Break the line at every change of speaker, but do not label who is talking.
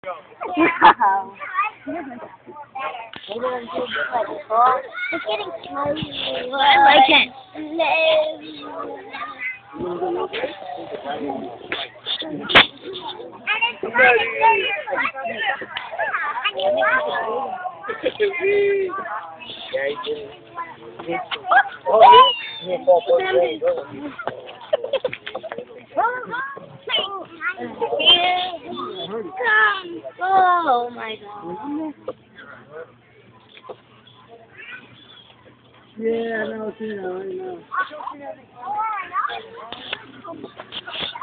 Wow. It's getting snowy. I like it. Oh my god.
Yeah, I know, I know.